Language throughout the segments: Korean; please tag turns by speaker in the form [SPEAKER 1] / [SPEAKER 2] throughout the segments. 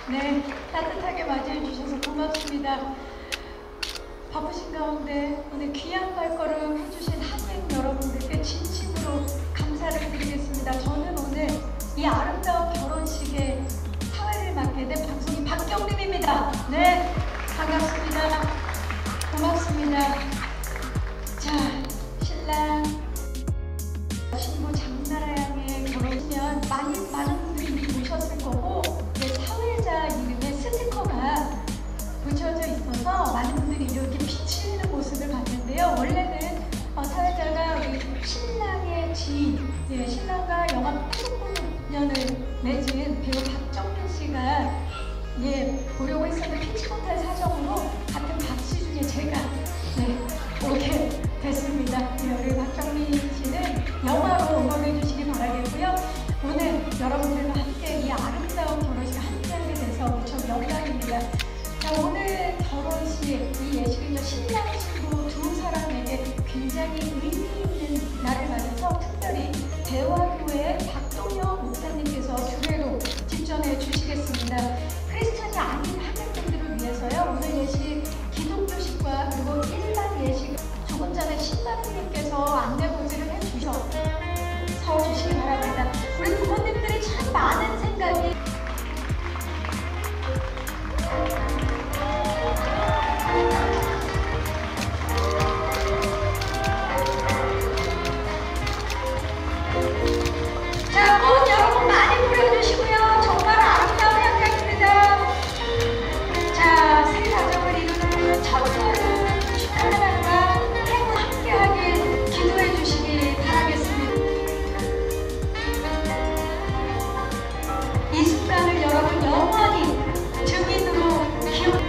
[SPEAKER 1] 네, 따뜻하게 맞이해 주셔서 고맙습니다. 바쁘신 가운데 오늘 귀한 발걸음 해주신 한인 여러분들께 진심으로 감사를 드리겠습니다. 저는 오늘 이 아름다운 결혼식에 사회를 맡게 된 방송인 박경림입니다. 네, 반갑습니다. 고맙습니다. 자, 신랑 신부 장나라 양의 결혼이면 많은 분들이 오셨을 거고, 사회자 이름에 스티커가 붙여져 있어서 많은 분들이 이렇게 비치는 모습을 봤는데요. 원래는 사회자가 우리 신랑의 지인, 신랑과 영화 19년을 맺은 배우 박정민 씨가 보려고 했었는데 피치 못할 사정으로 같은 박씨 중에 제가 오게 됐습니다. 우리 박정민 씨는 영화로 응원해 주시기 바라겠고요. 오늘 여러분들과 함께 이 아름다운 결혼식 함께하게 돼서 무척 영광입니다. 자, 오늘 결혼식, 이 예식은요, 신랑 신부 두 사람에게 굉장히 의미 있는 날을 맞아서 특별히 대화교회 박동영 목사님께서 주례로 집전해 주시겠습니다. 크리스찬이 아닌 하객분들을 위해서요, 오늘 예식 기독교식과 그리고 일반 예식 조금 전에 신부님께서 안내보지를 해주시기 바랍니다. 우리 부모님들이 참 많은 생각이 자, 꽃 여러분 많이 뿌려주시고요. 정말 아름다운 향각입니다. 자, 새 가정을 이루는 첫날은 축하하는과 행운 함께하길 기도해 주시기 바라겠습니다. 이 순간을 여러분 영원히 증인으로 기억.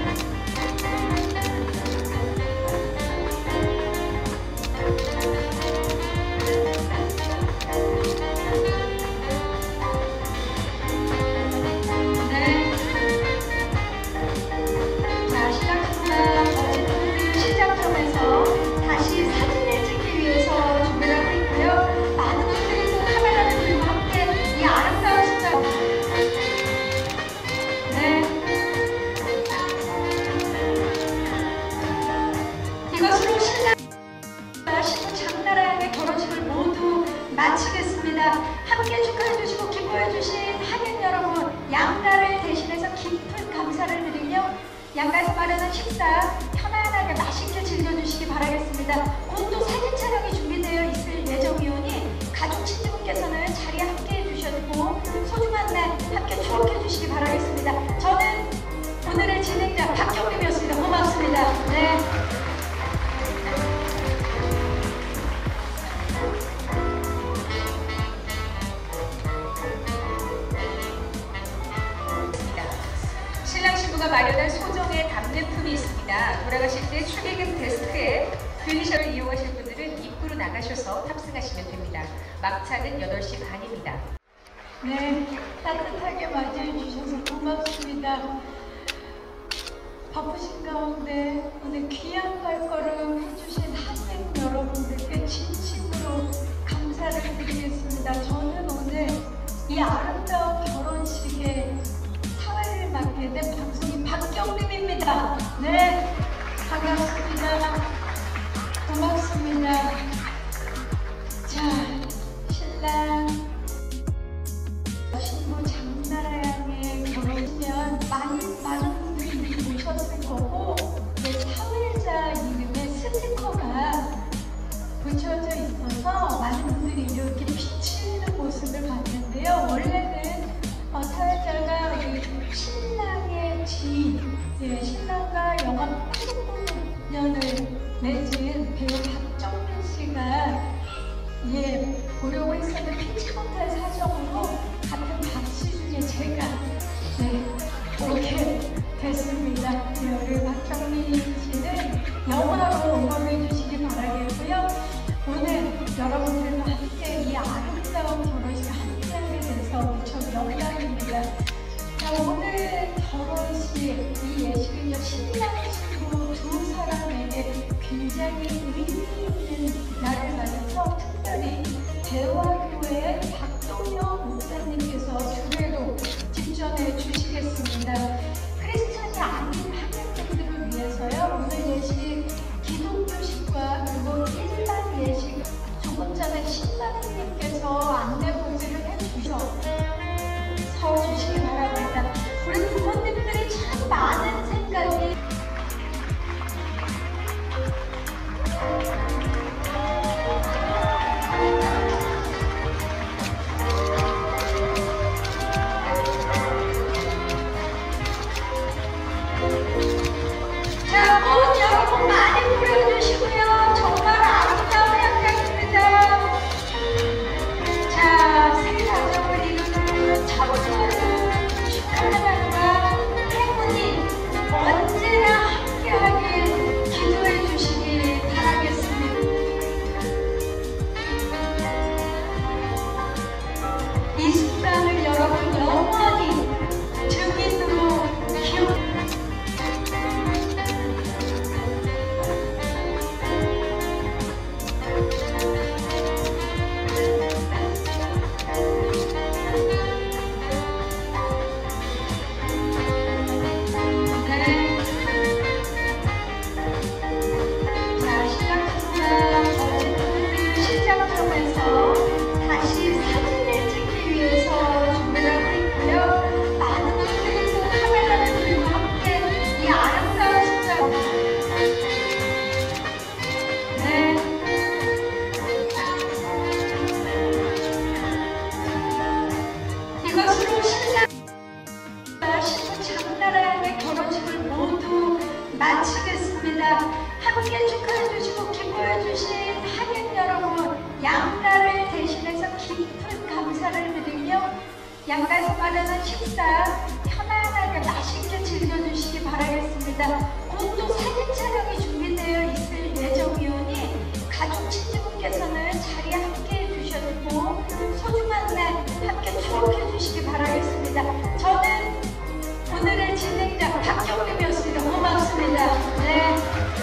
[SPEAKER 1] 마치겠습니다. 함께 축하해주시고 기뻐해주신 하객 여러분, 양가를 대신해서 깊은 감사를 드리며 양가에서 마련한 식사 편안하게 맛있게 즐겨주시기 바라겠습니다. 곧 또 사진 촬영이 준비되어 있을 예정이오니 가족 친지분께서는 자리에 함께 해주셨고 소중한 날 함께 추억해주시기 바라겠습니다. 저는 오늘의 진행자 박경림이었습니다. 고맙습니다. 네. 신랑 신부가 마련한 소정의 답례품이 있습니다. 돌아가실 때 축의금 데스크에 글리셔를 이용하실 분들은 입구로 나가셔서 탑승하시면 됩니다. 막차는 8시 반입니다. 네, 따뜻하게 맞이해 주셔서 고맙습니다. 바쁘신 가운데 오늘 귀한 발걸음 해주신 하객 여러분들께 진심으로 감사를 드리겠습니다. 저는 오늘 이 아름다운 결혼식에 사회를 맡게 된 방송인 박경림입니다. 네, 반갑습니다. 고맙습니다. 자, 신랑 신부 장나라 양의 결혼이면 많은 분들이 오셨을 거고, 사회자 이름에 스티커가 붙여져 있어서 많은 분들이 이렇게 비치는 모습을 봤는데요. 원래는 사회자가 신랑의 지인, 신랑과 영화 19년을 맺은 배우 박정민 씨가 보려고 했었는데 피치 못할 사정으로 같은 박씨 중에 제가 오게 됐습니다. 우리 박정민 씨는 영화로 응원해 주시기 바라겠고요. 오늘 여러분들과 함께 이 아름다운 결혼식 함께하게 돼서 무척 영광입니다. 자, 오늘 결혼식, 이 예식은요, 신랑 신부 두 사람에게 굉장히 의미 있는 날을 맞아서 특별히 대화교회 박동영 목사님께서 주례로 집전해 주시겠습니다. 드리겠습니다. 크리스천이 아닌 하객분들을 위해서요. 오늘 예식 기독교식과 그리고 일반 예식 조금 전에 신부님께서 안내 공지를 해주셔서 주시기 바랍니다. 우리 부모님들이 참 많은 생각이 자, 꽃 여러분 많이 뿌려주시고요. 정말 아름다운 향기입니다. 자, 새 가정을 이루는 청소를 축하하다가 행운이 언제나 함께하길 기도해 주시기 바라겠습니다. 이 순간을 여러분 영원히 증인으로 기억 마치겠습니다. 함께 축하해 주시고 기뻐해 주신 하객 여러분, 양가를 대신해서 깊은 감사를 드리며 양가에서 마련한 식사 편안하게 맛있게 즐겨주시기 바라겠습니다. 곧 또 사진 촬영이 준비되어 있을 예정이오니 가족 친지분께서는 자리에 함께 해주셨고 소중한 날 함께 추억해 주시기 바라겠습니다. 저는 오늘의 진행자 박경림이었습니다. 고맙습니다. 네.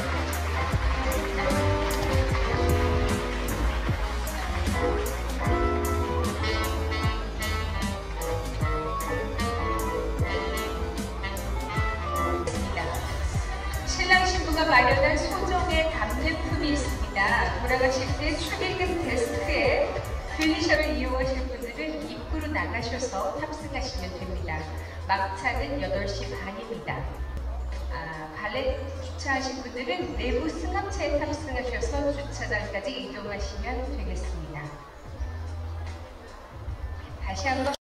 [SPEAKER 2] 신랑 신부가 마련한 소정의 답례품이 있습니다. 돌아가실 때 축의금 데스크에 글리셔를 이용하실 분들은 입구로 나가셔서 탑승하시면 됩니다. 막차는 8시 반입니다. 발렛 주차하신 분들은 내부 승합차에 탑승하셔서 주차장까지 이동하시면 되겠습니다. 다시 한번